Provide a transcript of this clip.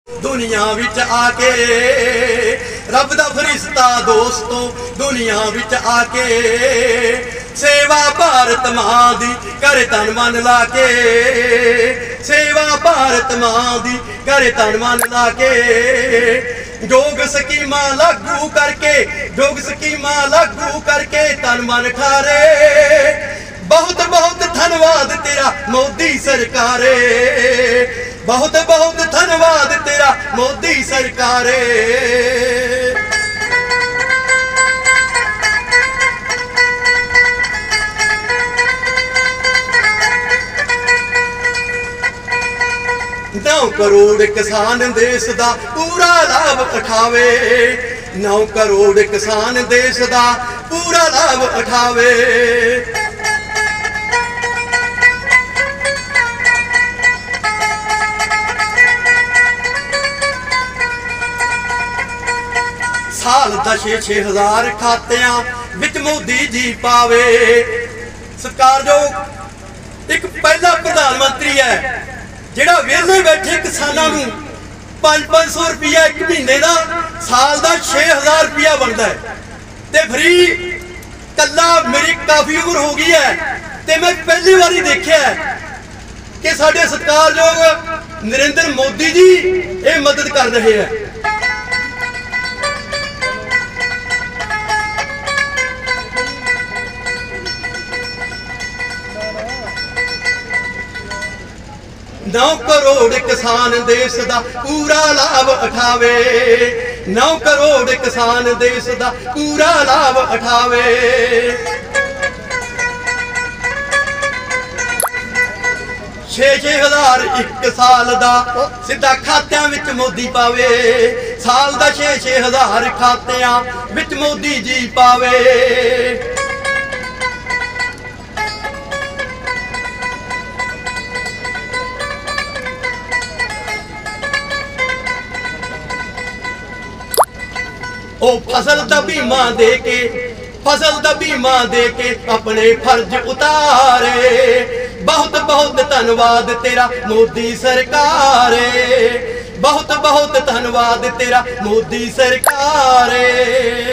दुनिया विच आके रब दा फरिश्ता दोस्तों दुनिया विच आके सेवा भारत मां दी करे तन मन लाके सेवा भारत मां दी करे तन मन लाके जोग स्कीमां लागू करके जोग स्कीमां लागू करके तन मन ठारे बहुत बहुत धन्यवाद तेरा मोदी सरकारे बहुत बहुत धन्यवाद तेरा मोदी सरकारे। नौ करोड़ किसान देश दा पूरा लाभ उठावे 9 करोड़ किसान देश दा पूरा लाभ उठावे साल दा 6-6 खातियां विच मोदी जी पावे सरकार जो एक पहला प्रधानमंत्री है जिहड़ा वेले बैठे किसानां नूं 500 रुपया एक महीने का साल का 6000 रुपया बनता है ते फ्री कला मेरी काफ़ी उम्र हो गई है ते मैं पहली बारी देखा कि साडे सत्कारयोग नरेंद्र मोदी जी ये मदद कर रहे हैं। नौ करोड़ किसान देश दा पूरा लाभ उठावे 9 करोड़ किसान देश दा पूरा लाभ उठावे 6-6 एक साल दा सीधा खात्यां विच मोदी पावे साल दा 6-6 खात्यां विच मोदी जी पावे ओ फसल दा बीमा दे के फसल दा बीमा दे के अपने फर्ज उतारे बहुत बहुत धन्यवाद तेरा मोदी सरकारे बहुत बहुत धन्यवाद तेरा मोदी सरकारे।